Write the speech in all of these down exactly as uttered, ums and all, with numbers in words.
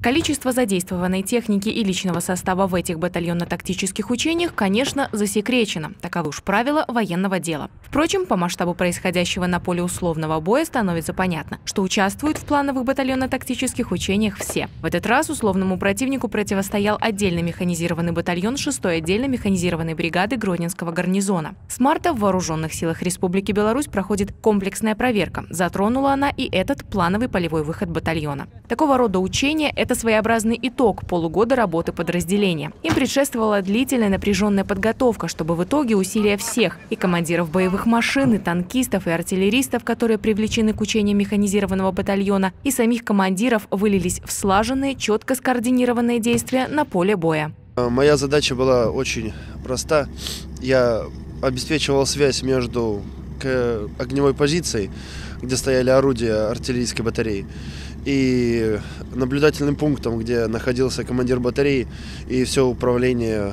Количество задействованной техники и личного состава в этих батальонно-тактических учениях, конечно, засекречено. Таковы уж правила военного дела. Впрочем, по масштабу происходящего на поле условного боя становится понятно, что участвуют в плановых батальонно-тактических учениях все. В этот раз условному противнику противостоял отдельно механизированный батальон шестой отдельно механизированной бригады Гродненского гарнизона. С марта в Вооруженных силах Республики Беларусь проходит комплексная проверка. Затронула она и этот плановый полевой выход батальона. Такого рода учения – это своеобразный итог полугода работы подразделения. Им предшествовала длительная напряженная подготовка, чтобы в итоге усилия всех – и командиров боевых машин, и танкистов, и артиллеристов, которые привлечены к учениям механизированного батальона, и самих командиров вылились в слаженные, четко скоординированные действия на поле боя. Моя задача была очень проста. Я обеспечивал связь между огневой позицией, где стояли орудия артиллерийской батареи, и наблюдательным пунктом, где находился командир батареи и все управление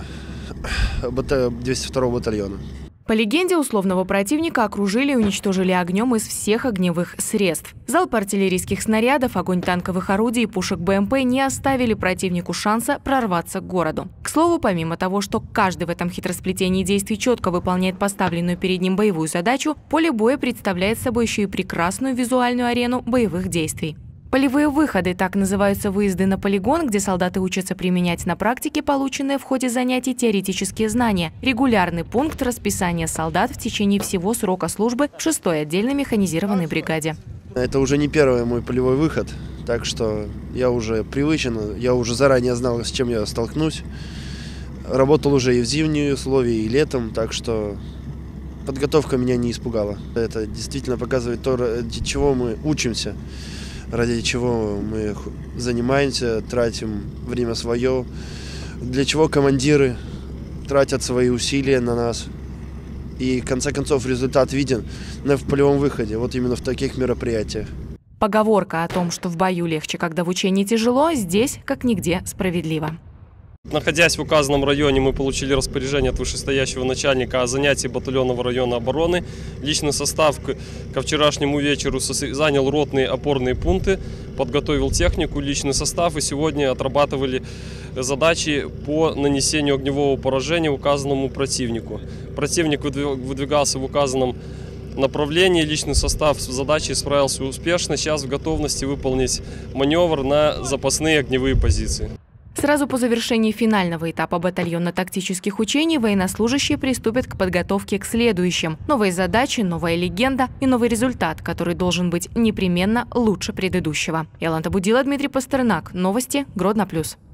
двести второго батальона. По легенде, условного противника окружили и уничтожили огнем из всех огневых средств. Залпы артиллерийских снарядов, огонь танковых орудий и пушек БМП не оставили противнику шанса прорваться к городу. К слову, помимо того, что каждый в этом хитросплетении действий четко выполняет поставленную перед ним боевую задачу, поле боя представляет собой еще и прекрасную визуальную арену боевых действий. Полевые выходы – так называются выезды на полигон, где солдаты учатся применять на практике полученные в ходе занятий теоретические знания. Регулярный пункт расписания солдат в течение всего срока службы в шестой отдельно механизированной бригаде. Это уже не первый мой полевой выход, так что я уже привычен, я уже заранее знал, с чем я столкнусь. Работал уже и в зимние условия, и летом, так что подготовка меня не испугала. Это действительно показывает то, ради чего мы учимся. Ради чего мы занимаемся, тратим время свое, для чего командиры тратят свои усилия на нас. И в конце концов результат виден в полевом выходе, вот именно в таких мероприятиях. Поговорка о том, что в бою легче, когда в учении тяжело, здесь как нигде справедлива. Находясь в указанном районе, мы получили распоряжение от вышестоящего начальника о занятии батальонного района обороны. Личный состав ко вчерашнему вечеру занял ротные опорные пункты, подготовил технику, личный состав, и сегодня отрабатывали задачи по нанесению огневого поражения указанному противнику. Противник выдвигался в указанном направлении, личный состав с задачей справился успешно, сейчас в готовности выполнить маневр на запасные огневые позиции. Сразу по завершении финального этапа батальонно-тактических учений военнослужащие приступят к подготовке к следующим. Новые задачи, новая легенда и новый результат, который должен быть непременно лучше предыдущего. Яланта Будила, Дмитрий Пастернак. Новости Гродно плюс.